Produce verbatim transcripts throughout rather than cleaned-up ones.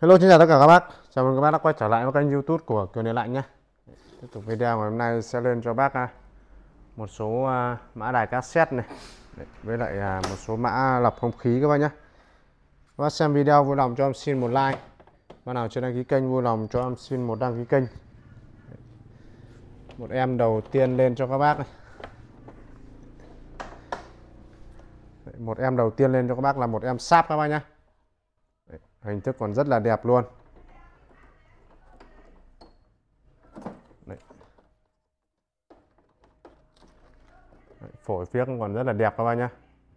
Hello, xin chào tất cả các bác. Chào mừng các bác đã quay trở lại với kênh YouTube của Cường Điện Lạnh nhé. Tiếp tục video ngày hôm nay sẽ lên cho bác à, một số à, mã đài cassette này. Đấy, với lại à, một số mã lọc không khí các bác nhé. Các bác xem video vui lòng cho em xin một like. Bác nào chưa đăng ký kênh vui lòng cho em xin một đăng ký kênh. Một em đầu tiên lên cho các bác này. Đấy, một em đầu tiên lên cho các bác là một em sáp các bác nhé. Đấy, hình thức còn rất là đẹp luôn. Đấy. Đấy, phổi phiếc còn rất là đẹp các bác nhé.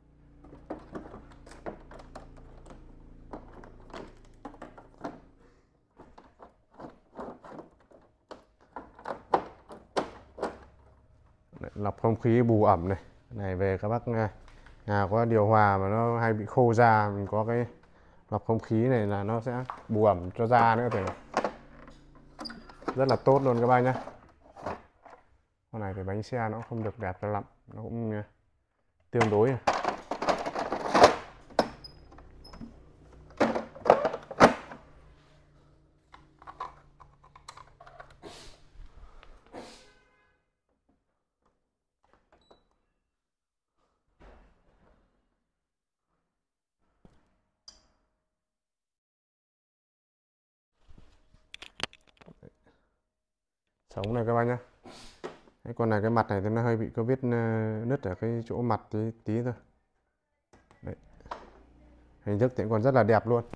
Đấy, lọc không khí bù ẩm này. Này về các bác nhà có điều hòa mà nó hay bị khô da, mình có cái lọc không khí này là nó sẽ bù ẩm cho da nữa, thì rất là tốt luôn các bác nhé. Con này thì bánh xe nó không được đẹp cho lắm, nó cũng tương đối. Sống này các bác nhé. Cái con này cái mặt này thì nó hơi bị có vết nứt ở cái chỗ mặt tí, tí thôi. Đấy. Hình thức thì còn rất là đẹp luôn.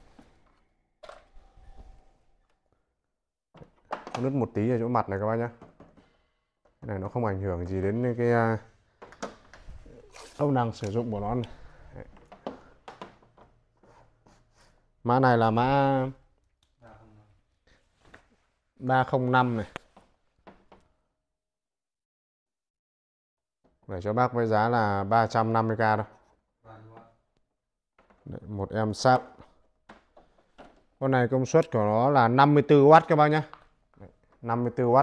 Có nứt một tí ở chỗ mặt này các bác nhé. Cái này nó không ảnh hưởng gì đến cái công năng sử dụng của nó này. Đấy. Mã này là mã ba không năm này. Để cho bác với giá là ba trăm năm mươi k đâu. Đấy, một em sáp. Con này công suất của nó là năm mươi tư oát các bác nhé. năm mươi tư oát.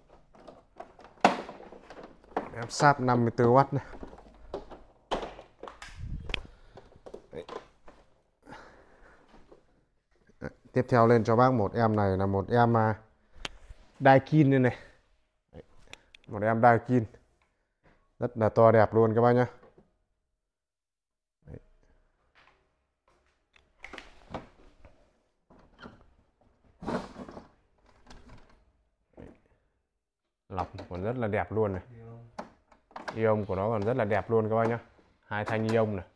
Em sáp năm mươi tư oát này. Đấy. Đấy. Tiếp theo lên cho bác một em này là một em uh, Daikin đây này. Đấy. Một em Daikin rất là to đẹp luôn các bác nhé. Đấy. Lọc còn rất là đẹp luôn này. Ion của nó còn rất là đẹp luôn các bác nhé. Hai thanh ion này.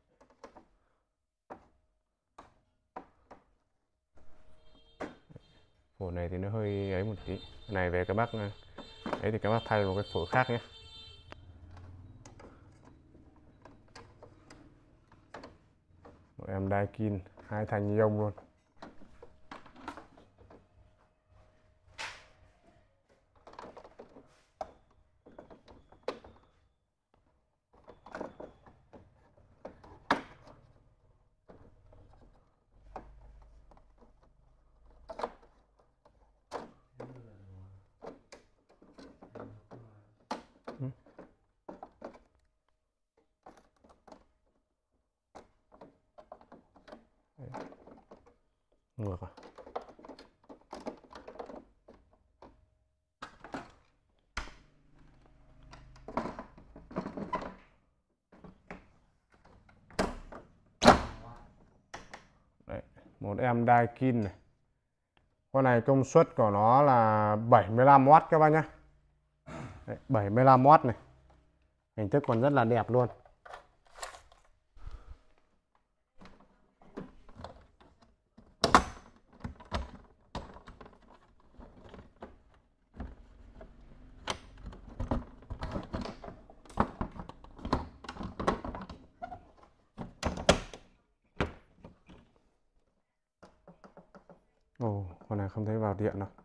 Phổi này thì nó hơi ấy một tí. Cái này về các bác ấy thì các bác thay một cái phổi khác nhé. Một em Daikin hai thanh ion luôn. Ngược à? Đấy, một em Daikin này. Con này công suất của nó là bảy mươi lăm oát các bác nhé. Đấy, bảy mươi lăm oát này. Hình thức còn rất là đẹp luôn. Ồ, con này không thấy vào điện đâu.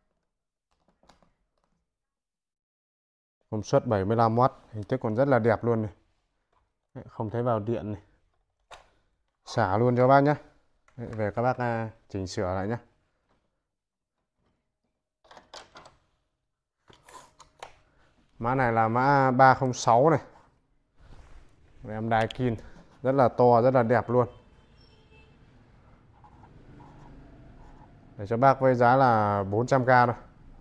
Công suất bảy mươi lăm oát, hình thức còn rất là đẹp luôn này. Đấy, không thấy vào điện này. Xả luôn cho bác nhé. Đấy, về các bác uh, chỉnh sửa lại nhé. Mã này là mã ba không sáu này. Em Daikin rất là to, rất là đẹp luôn. để cho bác với giá là bốn trăm k thôi.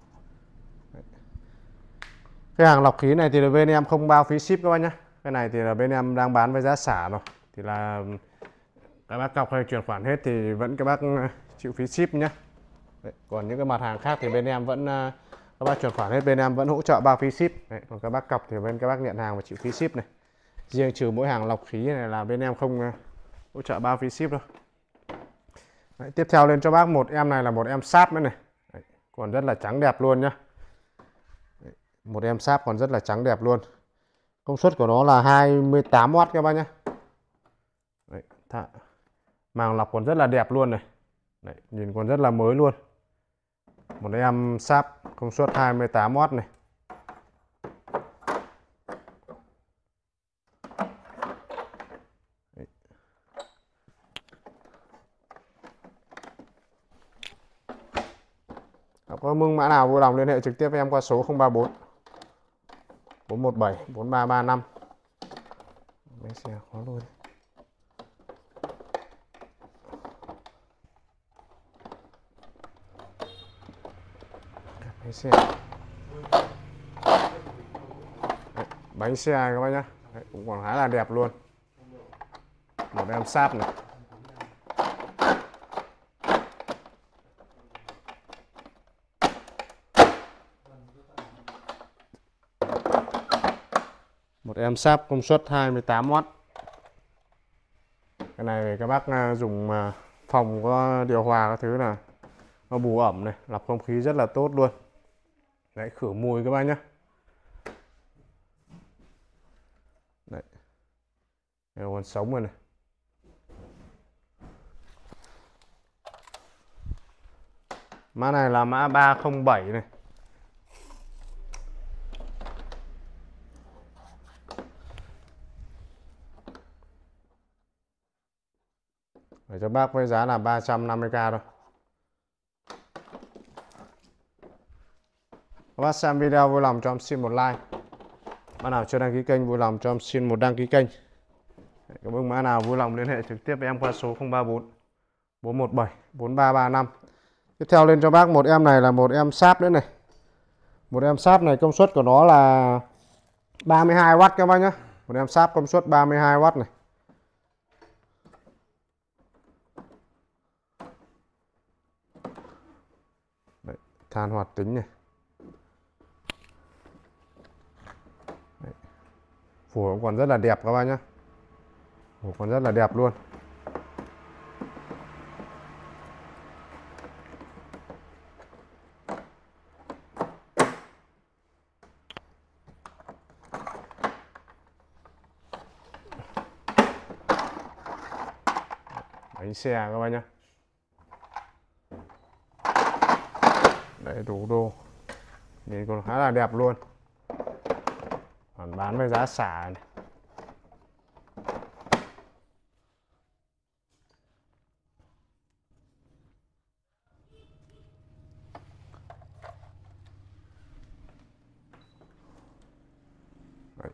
Cái hàng lọc khí này thì bên em không bao phí ship các bác nhé. Cái này thì là bên em đang bán với giá xả rồi, thì là các bác cọc hay chuyển khoản hết thì vẫn các bác chịu phí ship nhé. Đấy, còn những cái mặt hàng khác thì bên em vẫn các bác chuyển khoản hết bên em vẫn hỗ trợ bao phí ship. Đấy, còn các bác cọc thì bên các bác nhận hàng và chịu phí ship này. Riêng trừ mỗi hàng lọc khí này là bên em không hỗ trợ bao phí ship đâu. Đấy, tiếp theo lên cho bác một em này là một em sáp nữa này. Đấy, còn rất là trắng đẹp luôn nhá. Đấy, một em sáp còn rất là trắng đẹp luôn. Công suất của nó là hai mươi tám oát các bác nhé. Đấy, màng lọc còn rất là đẹp luôn này. Đấy, nhìn còn rất là mới luôn. Một em sáp công suất hai mươi tám oát này. Đấy. Có mưng mã nào vui lòng liên hệ trực tiếp với em qua số không ba bốn bốn một bảy bốn ba ba năm. Mấy xe khó luôn. Bánh xe. Đấy, bánh xe các bác nhá. Đấy, cũng còn khá là đẹp luôn. Một em sáp này. Một em sáp công suất hai mươi tám oát. Cái này các bác dùng phòng có điều hòa các thứ là nó bù ẩm này, lọc không khí rất là tốt luôn. Đấy, khử mùi các bác nhé. Đấy, đây còn sống rồi này. Mã này là mã ba không bảy này. Để cho bác với giá là ba trăm năm mươi k thôi. Các bác xem video vui lòng cho em xin một like. Bác nào chưa đăng ký kênh vui lòng cho em xin một đăng ký kênh. Các bác mã nào vui lòng liên hệ trực tiếp với em qua số không ba bốn bốn một bảy bốn ba ba năm. Tiếp theo lên cho bác một em này là một em sáp nữa này. Một em sáp này công suất của nó là ba mươi hai oát các bác nhé. Một em sáp công suất ba mươi hai oát này. Đấy, than hoạt tính này. Đấy, phủ còn rất là đẹp các bác nhé. Phủ còn rất là đẹp luôn. Bánh xe các bác nhé. Đấy, đủ đồ. Nhìn còn khá là đẹp luôn. Còn bán với giá xả này. Đấy.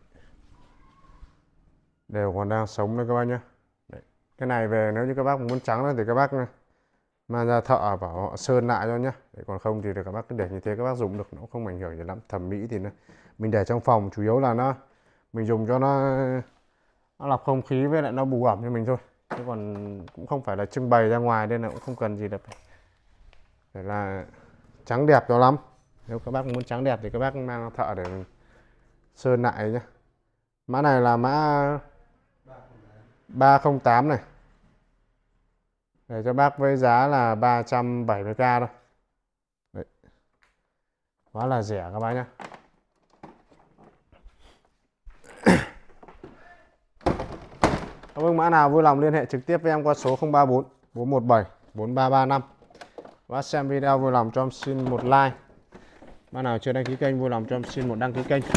Đều còn đang sống đấy các bác nhé. Đấy. Cái này về nếu như các bác muốn trắng thì các bác mang ra thợ bảo họ sơn lại cho nhé. Để còn không thì các bác cứ để như thế các bác dùng được, nó không ảnh hưởng gì lắm. Thẩm mỹ thì nó, mình để trong phòng chủ yếu là nó mình dùng cho nó nó lọc không khí với lại nó bù ẩm cho mình thôi, chứ còn cũng không phải là trưng bày ra ngoài nên là cũng không cần gì là phải, phải là trắng đẹp cho lắm. Nếu các bác muốn trắng đẹp thì các bác mang thợ để mình sơn lại nhé. Mã này là mã ba không tám này. Để cho bác với giá là ba trăm bảy mươi k thôi. Đấy. Quá là rẻ các bác nhé. Các bác mã nào vui lòng liên hệ trực tiếp với em qua số không ba bốn bốn một bảy bốn ba ba năm. Và xem video vui lòng cho em xin một like. Mã nào chưa đăng ký kênh vui lòng cho em xin một đăng ký kênh.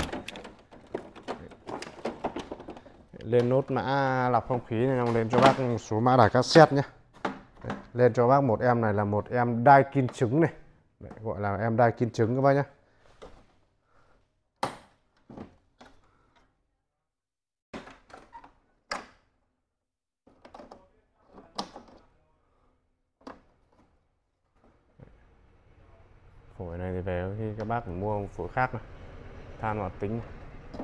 Lên nốt mã lọc không khí này, lên cho bác một số mã đài cassette nhé. Đấy, lên cho bác một em này là một em đai kin trứng này. Đấy, gọi là em đai kin trứng các bác nhé. Phổi này thì về khi các bác phải mua phổi khác này. Than hoạt tính này.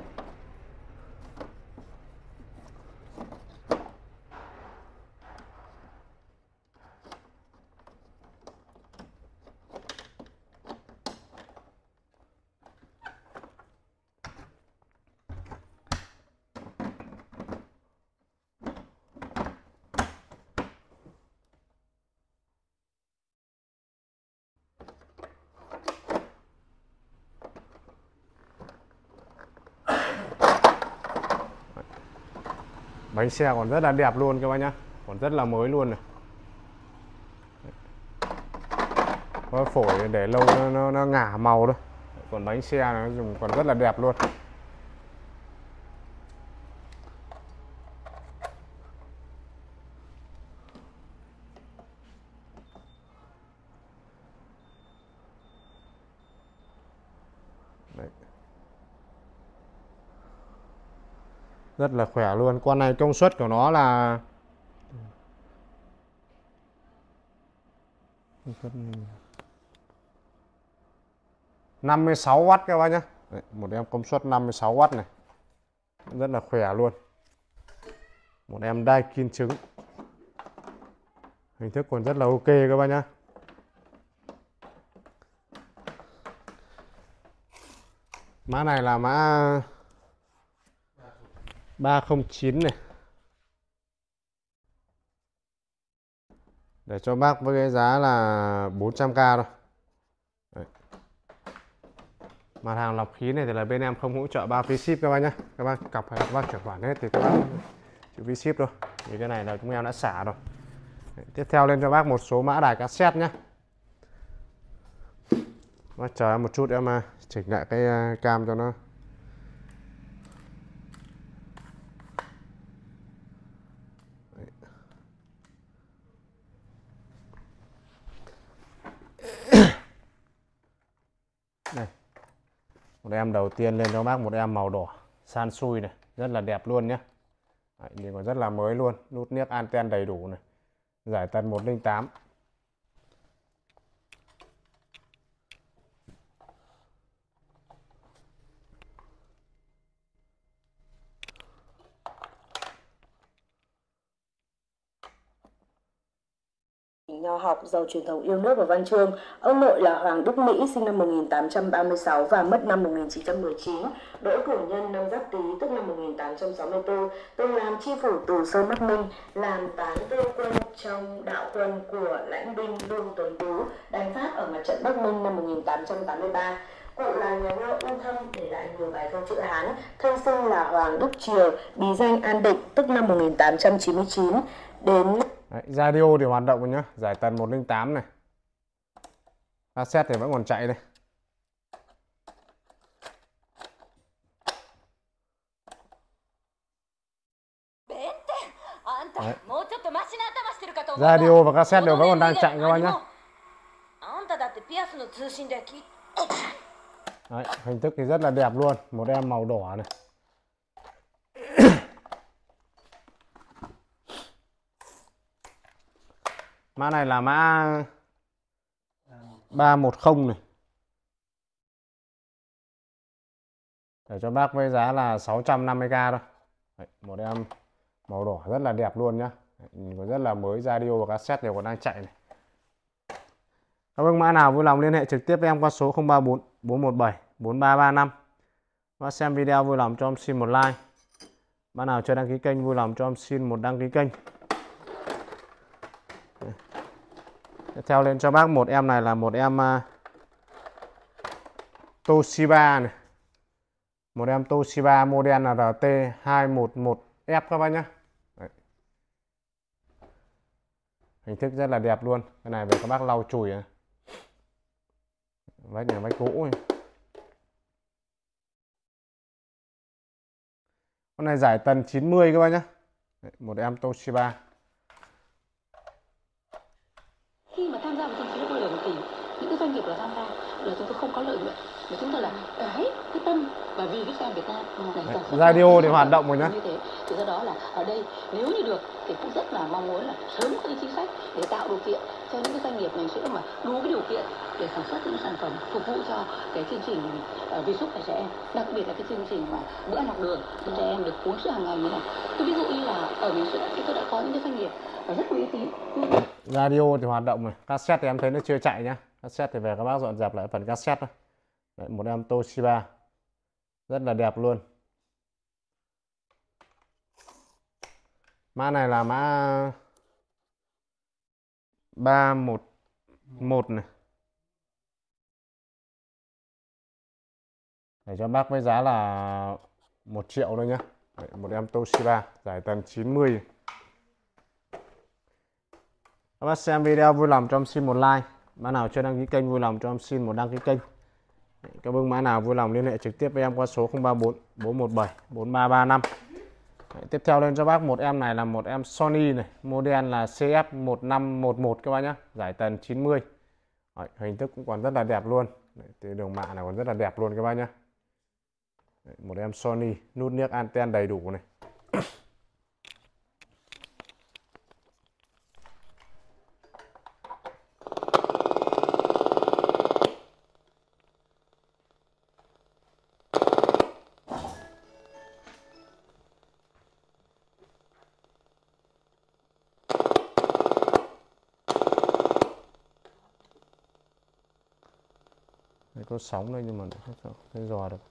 Bánh xe còn rất là đẹp luôn các bác nhá, còn rất là mới luôn này. Có phổi để lâu nó, nó, nó ngả màu thôi. Còn bánh xe nó dùng còn rất là đẹp luôn. Đấy. Rất là khỏe luôn. Con này công suất của nó là năm mươi sáu oát các bác nhé. Đấy, một em công suất năm mươi sáu oát này, rất là khỏe luôn. Một em đai kim trứng, hình thức còn rất là ok các bác nhá. Mã này là mã ba không chín này, để cho bác với cái giá là bốn trăm k thôi. Đấy. Mặt hàng lọc khí này thì là bên em không hỗ trợ bao phí ship các bác nhé. Các bác cọc hay các bác chuyển khoản hết thì các bác chịu phí ship thôi. Thì cái này là chúng em đã xả rồi. Đấy. Tiếp theo lên cho bác một số mã đài cassette nhé. Bác chờ em một chút em chỉnh lại cái cam cho nó. Đây. Một em đầu tiên lên cho bác một em màu đỏ san sui này, rất là đẹp luôn nhé. Đấy, nhìn còn rất là mới luôn, nút niếc anten đầy đủ này, giải tần một không tám. Nho học giàu truyền thống yêu nước và văn chương. Ông nội là Hoàng Đức Mỹ, sinh năm một nghìn tám trăm ba mươi sáu và mất năm một nghìn chín trăm mười chín. Đỗ Cửu Nhân năm Giáp Tý, tức năm một nghìn tám trăm sáu mươi tư, từng làm chi phủ Từ Sơn Bắc Ninh, làm tán tư quân trong đạo quân của lãnh binh Lương Tuấn Tú đánh Pháp ở mặt trận Bắc Ninh năm một nghìn tám trăm tám mươi ba. Cụ là nhà nho ưu thâm, để lại nhiều bài thơ chữ Hán. Thân xưng là Hoàng Đức Triều, bí danh An Định, tức năm một nghìn tám trăm chín mươi chín. Đến Đấy, radio thì hoạt động rồi nhá, giải tần một không tám này. Cassette thì vẫn còn chạy đây. Đấy. Radio và cassette đều vẫn còn đang chạy các bác nhé. Đấy, hình thức thì rất là đẹp luôn, một em màu đỏ này. Mã này là mã ba một không này, để cho bác với giá là sáu trăm năm mươi k thôi. Đấy, một em màu đỏ rất là đẹp luôn nhá. Đấy, còn rất là mới, radio và cassette đều còn đang chạy này. Các bác mã nào vui lòng liên hệ trực tiếp với em qua số không ba bốn bốn một bảy bốn ba ba năm. Và xem video vui lòng cho em xin một like. Bạn nào chưa đăng ký kênh vui lòng cho em xin một đăng ký kênh. Tiếp theo lên cho bác một em này là một em uh, Toshiba này. Một em Toshiba model là R T hai một một F các bác nhé. Đấy. Hình thức rất là đẹp luôn. Cái này về các bác lau chùi này. Vách này vách gỗ này. Con này giải tần chín mươi các bác nhé. Đấy, một em Toshiba. Khi mà tham gia vào trong chế độ bảo hiểm một tỷ những cái doanh nghiệp là tham gia là chúng tôi không có lợi nhuận, mà chúng tôi là cái cái tâm và vì cái xe Việt Nam này sản xuất radio thì hoạt động rồi nhá. như thế. Thì do đó là ở đây nếu như được thì cũng rất là mong muốn là sớm có cái chính sách để tạo điều kiện cho những cái doanh nghiệp ngành sữa mà đủ cái điều kiện để sản xuất những sản phẩm phục vụ cho cái chương trình uh, vì sức khỏe trẻ em, đặc biệt là cái chương trình mà bữa ăn học đường cho trẻ em được uống sữa hàng ngày như này. Tôi ví dụ như là ở ngành sữa thì tôi đã có những cái doanh nghiệp rất uy tín. Radio thì hoạt động rồi, cassette thì em thấy nó chưa chạy nhá. Cassette thì về các bác dọn dẹp lại phần cassette thôi. Đấy, một em Toshiba rất là đẹp luôn. Mã này là mã ba một một này. Để cho bác với giá là một triệu thôi nhá. Đấy, một em Toshiba giải tần chín mươi. Các bác xem video vui lòng cho em xin một like. Mã nào chưa đăng ký kênh vui lòng cho em xin một đăng ký kênh. Các bác mã nào vui lòng liên hệ trực tiếp với em qua số không ba bốn bốn một bảy bốn ba ba năm. Đấy, tiếp theo lên cho bác một em này là một em Sony này, model là C F một năm một một các bác nhé, giải tần chín mươi. Đấy, hình thức cũng còn rất là đẹp luôn. Đấy, thì đường mạ này còn rất là đẹp luôn các bác nhé. Đấy, một em Sony, nút niếc anten đầy đủ này. Đấy, có sóng đây nhưng mà không thấy dò được.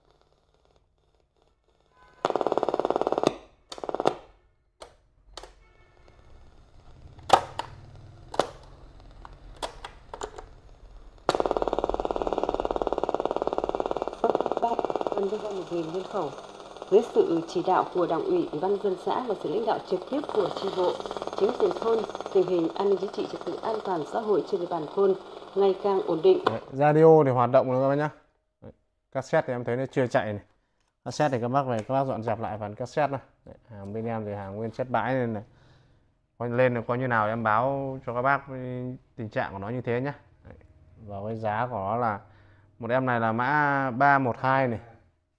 Gần cho hơn một nghìn nhân khẩu. Dưới sự chỉ đạo của Đảng ủy, Ủy ban nhân dân xã và sự lãnh đạo trực tiếp của chi bộ, chính quyền thôn, tình hình an ninh chính trị, trật tự an toàn xã hội trên địa bàn thôn ngày càng ổn định. Đấy, radio thì hoạt động rồi các bác nhá. Đấy, cassette thì em thấy nó chưa chạy này. Cassette thì các bác về các bác dọn dẹp lại phần cassette này. Đấy, hàng bên em thì hàng nguyên chất bãi nên này. Lên là coi như nào em báo cho các bác tình trạng của nó như thế nhá. Đấy, và cái giá của nó là một em này là mã ba một hai này.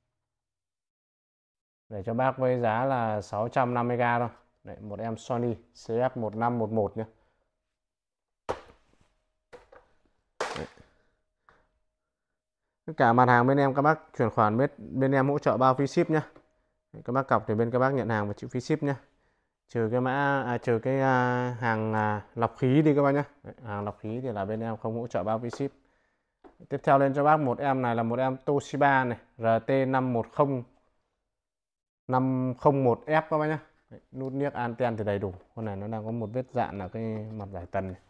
Để cho bác với giá là sáu trăm năm mươi k thôi. Đấy, một em Sony C F một năm một một nhé. Đấy. Tất cả mặt hàng bên em các bác chuyển khoản bên, bên em hỗ trợ bao phí ship nhé. Đấy, các bác cọc thì bên các bác nhận hàng và chịu phí ship nhé. Trừ cái mã à, trừ cái à, hàng à, lọc khí đi các bác nhé. Đấy, hàng lọc khí thì là bên em không hỗ trợ bao phí ship. Tiếp theo lên cho bác một em này là một em Toshiba này, R T năm một không năm không một F các bác nhé. Đấy, nút niếc anten thì đầy đủ. Con này nó đang có một vết dạn là cái mặt giải tần này.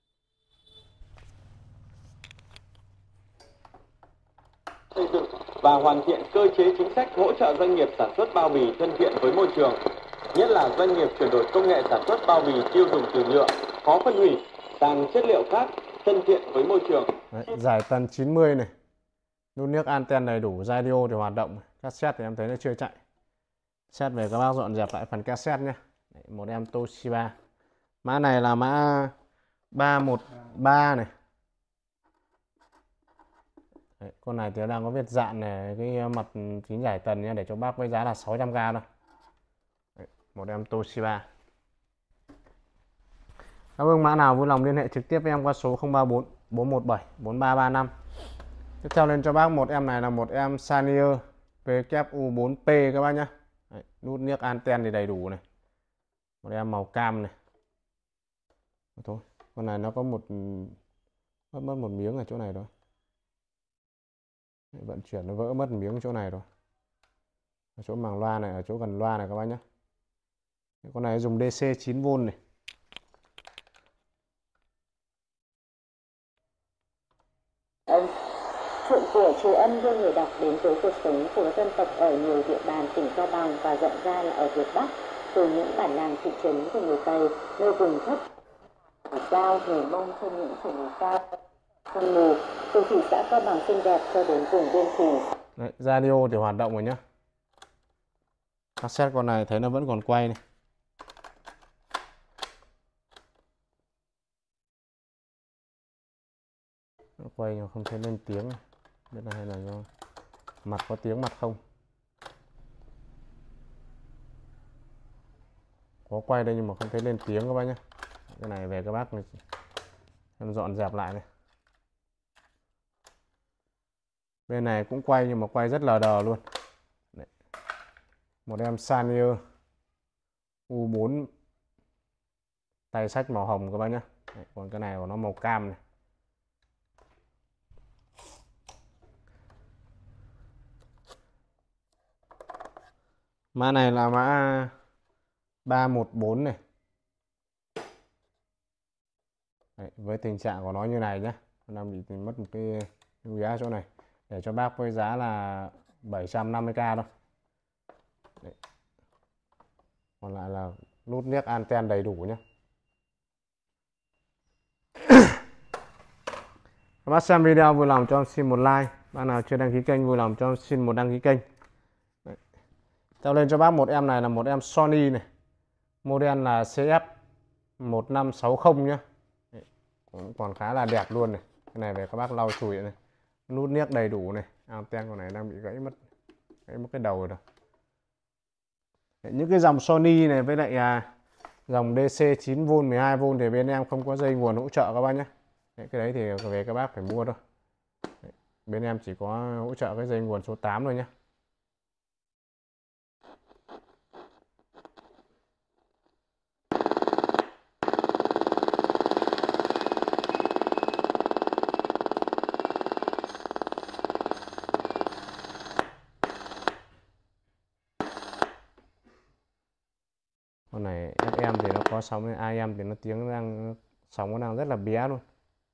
Xây dựng và hoàn thiện cơ chế chính sách hỗ trợ doanh nghiệp sản xuất bao bì thân thiện với môi trường, nhất là doanh nghiệp chuyển đổi công nghệ sản xuất bao bì tiêu dùng từ nhựa, khó phân hủy sang chất liệu khác thân thiện với môi trường. Đấy, giải tần chín mươi này, nút niếc anten đầy đủ, radio thì hoạt động, cassette thì em thấy nó chưa chạy. Set về các bác dọn dẹp lại phần cassette nhé. Đấy, một em Toshiba. Mã này là mã ba một ba này. Đấy, con này thì nó đang có vết dạn này, cái mặt kính giải tần nhé, để cho bác với giá là sáu trăm k thôi. Đấy, một em Toshiba. Các bác mã nào vui lòng liên hệ trực tiếp với em qua số không ba bốn bốn một bảy bốn ba ba năm. Tiếp theo lên cho bác một em này là một em Sanyo W U bốn P các bác nhé. Đấy, nút niếc anten thì đầy đủ này. Một em màu cam này. Thôi, con này nó có một mất mất một miếng ở chỗ này rồi. Đấy, vận chuyển nó vỡ mất một miếng chỗ này rồi. Ở chỗ màng loa này, ở chỗ gần loa này các bác nhé. Con này dùng D C chín vôn này. Chuyện của Triều Ân đưa người đọc đến với cuộc sống của dân tộc ở nhiều địa bàn tỉnh Cao Bằng và rộng ra là ở Việt Bắc, từ những bản làng thị trấn của người Tây, nơi vùng thấp, cao, người Mông trên những sườn núi cao, sương mù, từ thị xã Cao Bằng xinh đẹp cho đến vùng biên thủy. Đấy, radio thì hoạt động rồi nhá. Cassette con này thấy nó vẫn còn quay này. Nó quay nhưng không thấy lên tiếng, biết là hay là do mặt có tiếng mặt không. Có quay đây nhưng mà không thấy lên tiếng các bác nhé. Cái này về các bác này em dọn dẹp lại này. Bên này cũng quay nhưng mà quay rất lờ đờ luôn. Đấy. Một em Sanyo U bốn tay sách màu hồng các bác nhé. Đấy. Còn cái này của nó màu cam này. Mã này là mã ba một bốn này. Đấy, với tình trạng của nó như này nhé, đang bị mất một cái lưu giá chỗ này, để cho bác với giá là bảy trăm năm mươi k thôi. Đấy. Còn lại là nút niếc anten đầy đủ nhé. Các bác xem video vui lòng cho em xin một like, bác nào chưa đăng ký kênh vui lòng cho em xin một đăng ký kênh. Theo lên cho bác một em này là một em Sony này, model là C F một năm sáu không nhé. Cũng còn khá là đẹp luôn này. Cái này về các bác lau chùi này, nút niếc đầy đủ này, anten của này đang bị gãy mất gãy mất cái đầu rồi. Đấy, những cái dòng Sony này với lại à, dòng D C chín vôn mười hai vôn thì bên em không có dây nguồn hỗ trợ các bác nhé. Đấy, cái đấy thì về các bác phải mua thôi. Đấy, bên em chỉ có hỗ trợ cái dây nguồn số tám thôi nhé. Con này ép em thì nó có sóng, A M thì nó tiếng đang sóng nó đang rất là bé luôn.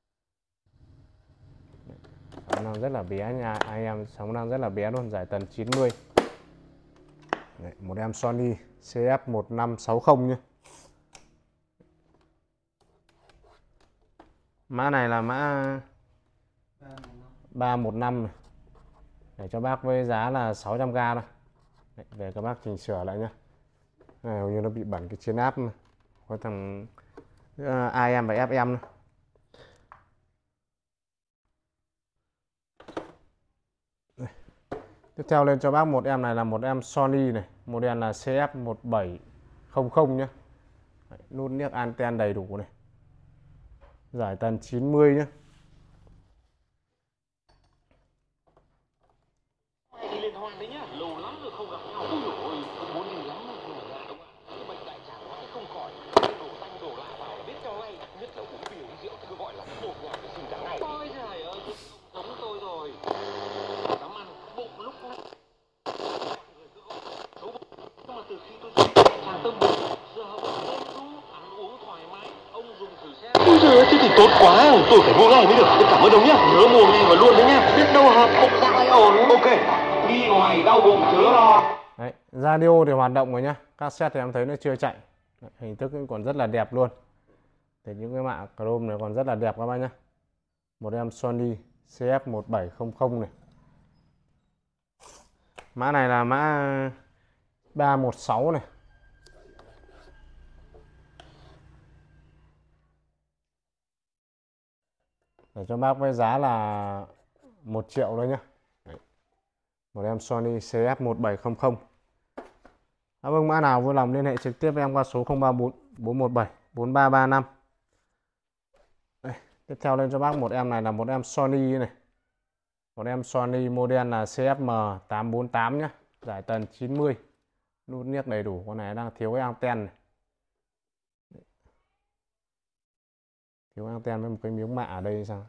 Nó đang rất là bé nha, A M sóng đang rất là bé luôn, giải tần chín mươi. Đấy, một em Sony C F một năm sáu không nhé. Mã này là mã ba một năm này. Để cho bác với giá là sáu trăm k thôi. Đấy, về các bác chỉnh sửa lại nhé. Này hầu như nó bị bẩn cái trên áp này. Có thằng uh, A M và F M này. Đây. Tiếp theo lên cho bác một em này là một em Sony này, model là C F một bảy không không nhé. Đấy, nút niếc anten đầy đủ này, giải tần chín mươi nhé. Ôi trời ơi, thế thì tốt quá, tôi phải mua ngay mới được. Tôi cảm ơn ông nhá, nhớ mua ngay và luôn đấy nhá. Biết đâu hợp bụng dạ lại ổn. Ok, đi ngoài đau bụng chớ lo. Đấy, radio thì hoạt động rồi nhá. Cassette thì em thấy nó chưa chạy. Đấy, hình thức còn rất là đẹp luôn. Thì những cái mạ chrome này còn rất là đẹp các bác nhá. Một em Sony C F một bảy không không này. Mã này là mã ba một sáu này. Để cho bác với giá là một triệu thôi nhé. Đấy. Một em Sony C F một bảy không không. À, vâng, mã nào vui lòng liên hệ trực tiếp với em qua số không ba bốn bốn một bảy bốn ba ba năm. Đây. Tiếp theo lên cho bác một em này là một em Sony này. Một em Sony model là C F M tám bốn tám nhé. Giải tần chín mươi. Nút niếc đầy đủ, con này đang thiếu cái anten này. Thiếu anten với một cái miếng mạ ở đây sao?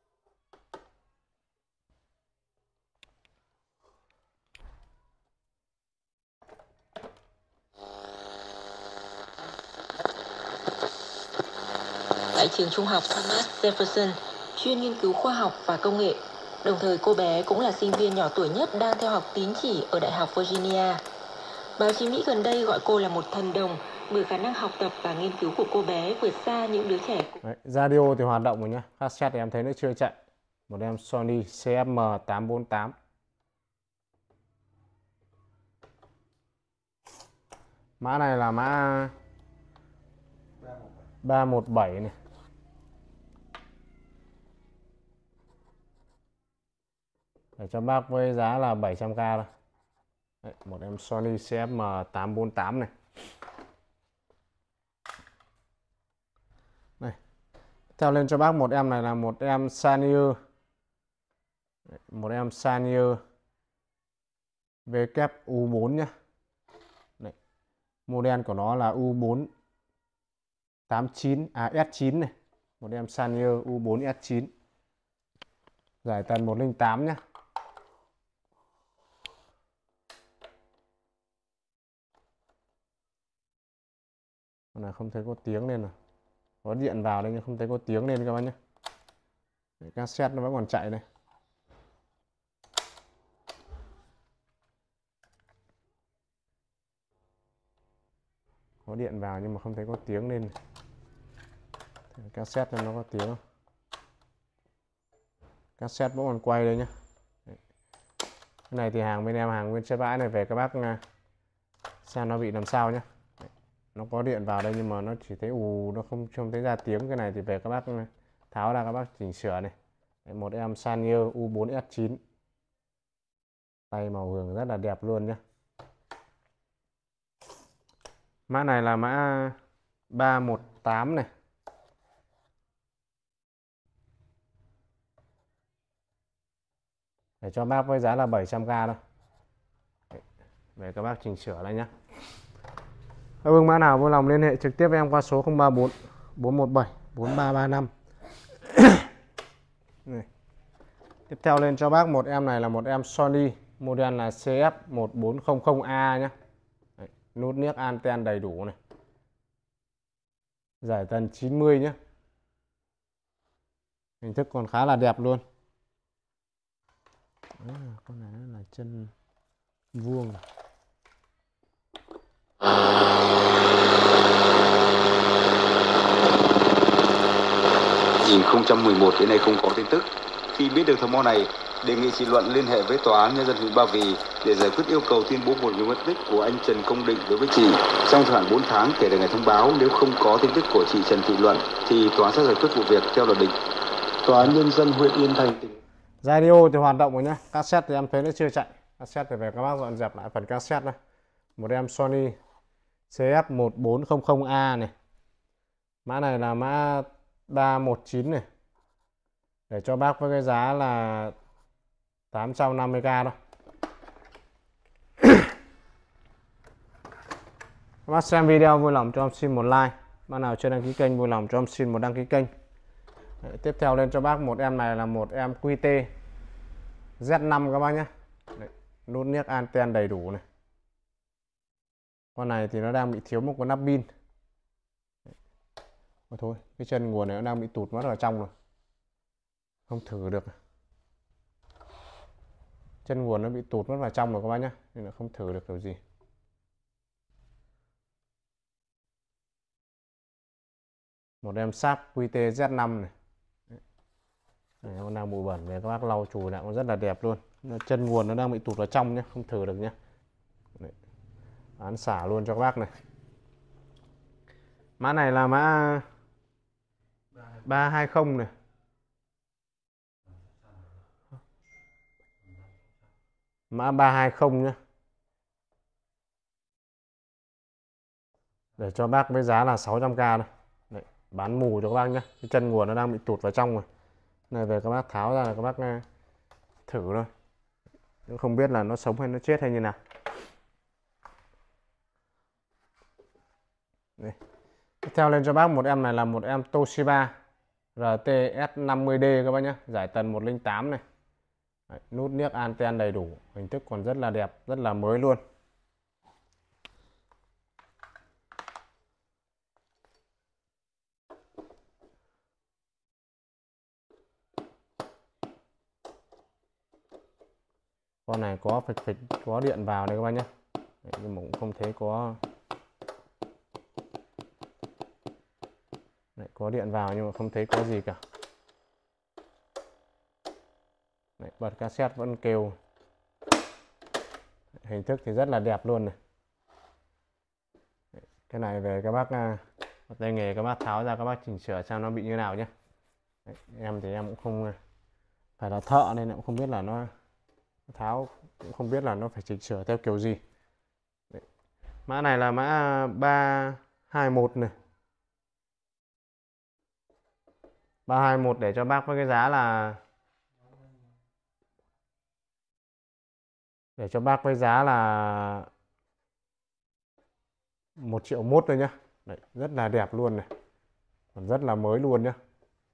Tại trường trung học Thomas Jefferson, chuyên nghiên cứu khoa học và công nghệ. Đồng thời cô bé cũng là sinh viên nhỏ tuổi nhất đang theo học tín chỉ ở Đại học Virginia. Báo chí Mỹ gần đây gọi cô là một thần đồng bởi khả năng học tập và nghiên cứu của cô bé vượt xa những đứa trẻ. Đấy, radio thì hoạt động rồi nhá. Cassette thì em thấy nó chưa chạy. Một em Sony C F M tám bốn tám. Mã này là mã ba một bảy này. để cho bác với giá là bảy trăm k thôi. Đấy, một em Sony C F M tám bốn tám này. Này. Theo lên cho bác một em này là một em Sanyo. Một em Sanyo W U bốn nhá. Đấy. Model của nó là U bốn tám chín à S chín này. Một em Sanyo U bốn S chín. Giải tần một không tám nhá. Con này không thấy có tiếng lên rồi. Có điện vào đây nhưng không thấy có tiếng lên các bác nhé. Cassette nó vẫn còn chạy đây. Có điện vào nhưng mà không thấy có tiếng lên. Cassette nó có tiếng không? Cassette vẫn còn quay đây nhá. Đấy. Cái này thì hàng bên em hàng nguyên chất bãi này về các bác xem nó bị làm sao nhé. Nó có điện vào đây nhưng mà nó chỉ thấy ù, nó không không thấy ra tiếng. Cái này thì về các bác tháo ra các bác chỉnh sửa này. Đấy, một em Sanyo U bốn S chín. Tay màu hường rất là đẹp luôn nhé. Mã này là mã ba một tám này. Để cho bác với giá là bảy trăm k thôi. Đấy, về các bác chỉnh sửa lại nhé. Các bác mã nào vui lòng liên hệ trực tiếp với em qua số không ba bốn bốn một bảy bốn ba ba năm. Này. Tiếp theo lên cho bác một em này là một em Sony, model là C F một bốn không không A nhé. Đấy, nút niếc anten đầy đủ này. Giải tần chín mươi nhé. Hình thức còn khá là đẹp luôn. À, con này là chân vuông. hai nghìn không trăm mười một đến nay không có tin tức. Khi biết được thông báo này, đề nghị chị Luận liên hệ với Tòa án Nhân dân huyện Ba Vì để giải quyết yêu cầu tuyên bố một người mất tích của anh Trần Công Định đối với chị trong thời hạn bốn tháng kể từ ngày thông báo. Nếu không có tin tức của chị Trần Thị Luận thì tòa sẽ giải quyết vụ việc theo luật định. Tòa án Nhân dân huyện Yên Thành tỉnh. Radio thì hoạt động rồi nhé. Cassette thì em thấy nó chưa chạy. Cassette thì về các bác dọn dẹp lại phần cassette này. Một em Sony C F một bốn không không A này. Mã này là mã ba một chín này. Để cho bác với cái giá là tám trăm năm mươi k thôi. Các bác xem video vui lòng cho em xin một like. Bác nào chưa đăng ký kênh vui lòng cho em xin một đăng ký kênh. Đấy, tiếp theo lên cho bác một em này là một em Q T Z năm các bác nhé. Đấy, nút niếc anten đầy đủ này. Con này thì nó đang bị thiếu một con nắp pin. Ôi thôi, cái chân nguồn này nó đang bị tụt mất vào trong rồi. Không thử được. Chân nguồn nó bị tụt mất vào trong rồi các bác nhé. Nên là không thử được kiểu gì. Một em Sharp Q T Z năm này. Này, nó đang bụi bẩn về các bác lau chùi lại nó rất là đẹp luôn. Chân nguồn nó đang bị tụt vào trong nhé, không thử được nhé. Đấy. Bán xả luôn cho các bác này. Mã này là mã ba hai không này. Mã ba hai không nhé. Để cho bác với giá là sáu trăm k thôi. Đấy, bán mù cho các bác nhé. Cái chân nguồn nó đang bị tụt vào trong rồi. Này về các bác tháo ra là các bác thử thôi. Nhưng không biết là nó sống hay nó chết hay như nào. Đây. Tiếp theo lên cho bác một em này là một em Toshiba R T S năm mươi D các bác nhé. Giải tần một không tám này. Đấy, nút niếc anten đầy đủ. Hình thức còn rất là đẹp, rất là mới luôn. Con này có phịch phịch có điện vào đây các bác nhé. Đấy, nhưng mà cũng không thấy có. Đấy, có điện vào nhưng mà không thấy có gì cả. Đấy, bật cassette vẫn kêu. Hình thức thì rất là đẹp luôn này. Đấy, cái này về các bác tay nghề các bác tháo ra các bác chỉnh sửa xem nó bị như nào nhé. Đấy, em thì em cũng không phải là thợ nên cũng không biết là nó tháo cũng không biết là nó phải chỉnh sửa theo kiểu gì. Đấy. Mã này là mã ba hai mốt này, ba hai mốt để cho bác với cái giá là để cho bác với giá là một triệu mốt thôi nhá. Đấy, rất là đẹp luôn này, còn rất là mới luôn nhá.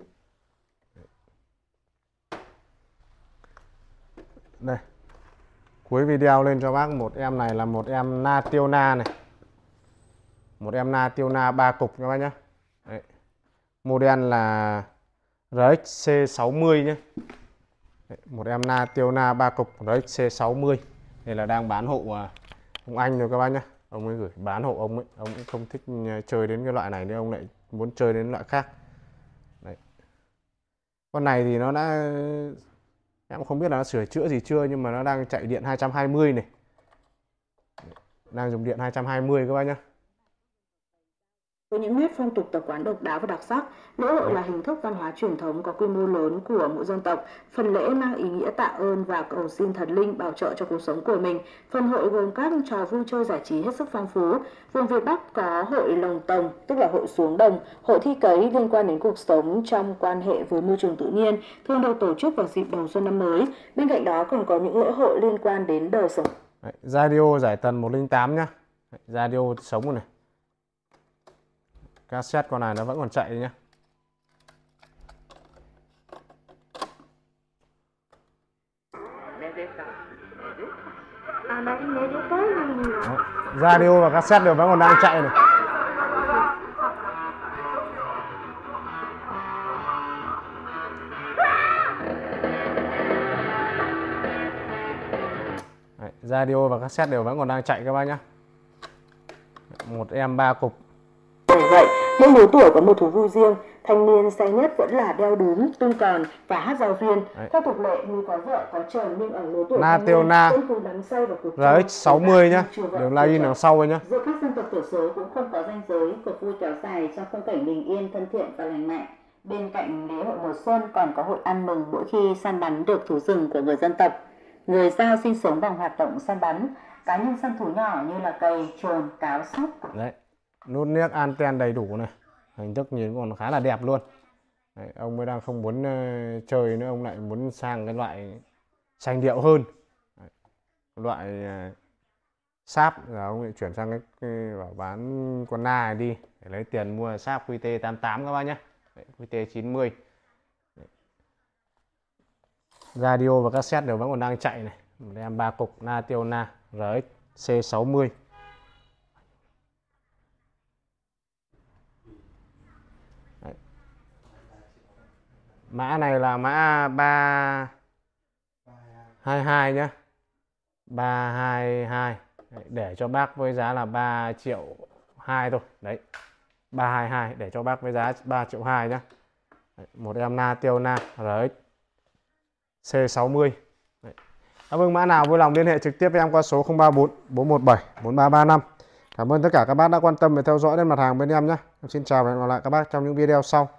Đây, cuối video lên cho bác một em này là một em Nationa này, một em Nationa ba cục các bác nhé. Đấy. Model là rờ ích xê sáu mươi nhé. Đấy, một em Nationa ba cục rờ ích xê sáu mươi. Đây là đang bán hộ ông anh rồi các bác nhé. Ông ấy gửi bán hộ ông ấy, ông cũng không thích chơi đến cái loại này nên ông lại muốn chơi đến loại khác. Đấy. Con này thì nó đã, em không biết là nó sửa chữa gì chưa, nhưng mà nó đang chạy điện hai trăm hai mươi này. Đang dùng điện hai trăm hai mươi các bác nhé. Với những nét phong tục tập quán độc đáo và đặc sắc, lễ hội là hình thức văn hóa truyền thống có quy mô lớn của mỗi dân tộc. Phần lễ mang ý nghĩa tạ ơn và cầu xin thần linh bảo trợ cho cuộc sống của mình. Phần hội gồm các trò vui chơi giải trí hết sức phong phú. Vùng Việt Bắc có hội lồng tồng, tức là hội xuống đồng, hội thi cấy liên quan đến cuộc sống trong quan hệ với môi trường tự nhiên, thường được tổ chức vào dịp đầu xuân năm mới. Bên cạnh đó còn có những lễ hội liên quan đến đời sống. Đấy, radio giải tần một không tám nhá. Đấy, radio sống rồi này. Cassette con này nó vẫn còn chạy nhá. Đấy, radio và cassette đều vẫn còn đang chạy này. Đấy, radio và cassette đều vẫn còn đang chạy các bác nhá. Một em ba cục. Bởi vậy, mỗi lứa tuổi có một thú vui riêng. Thanh niên say nhất vẫn là đeo đúm, tung còn và hát giao duyên. Theo tục lệ, người có vợ có chồng nhưng ở lứa tuổi Nationa thanh niên cũng đắm say vào cuộc rờ ích sáu mươi nhá, đường lai in đằng sau ấy nhá. Giữa các dân tộc thiểu số cũng không có ranh giới, cuộc vui kéo dài trong khung cảnh bình yên, thân thiện và lành mạnh. Bên cạnh lễ hội mùa xuân còn có hội ăn mừng mỗi khi săn bắn được thú rừng của người dân tộc. Người Dao sinh sống bằng hoạt động săn bắn, cá nhân săn thú nhỏ như là cầy, trồn, cáo, sóc. Đấy, nút niếc anten đầy đủ này, hình thức nhìn còn khá là đẹp luôn. Đấy, ông mới đang không muốn uh, chơi nữa, ông lại muốn sang cái loại sành điệu hơn. Đấy, loại uh, sáp là ông lại chuyển sang cái, cái bảo bán con na này đi để lấy tiền mua sáp quy tê tám tám các bác nhé. Đấy, quy tê chín mươi. Đấy. Radio và cassette đều vẫn còn đang chạy này. Một em ba cục Nationa rờ ích xê sáu mươi. Đấy. Mã này là mã ba hai hai nhé, ba hai hai. Đấy, để cho bác với giá là ba triệu hai thôi. Đấy, ba hai hai để cho bác với giá ba triệu hai nhé. Đấy, một em Nationa rờ ích xê sáu mươi. Đấy. À, vâng, mã nào vui lòng liên hệ trực tiếp với em qua số không ba bốn bốn một bảy bốn ba ba năm. Cảm ơn tất cả các bác đã quan tâm và theo dõi đến mặt hàng bên em nhé. Em xin chào và hẹn gặp lại các bác trong những video sau.